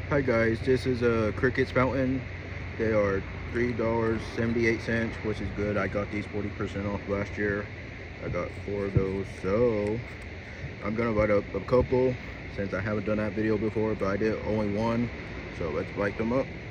Hi guys, this is a Crickets Fountain. They are $3.78, which is good. I got these 40% off last year. I got 4 of those, so I'm gonna light up a couple since I haven't done that video before, but I did only one. So let's light them up.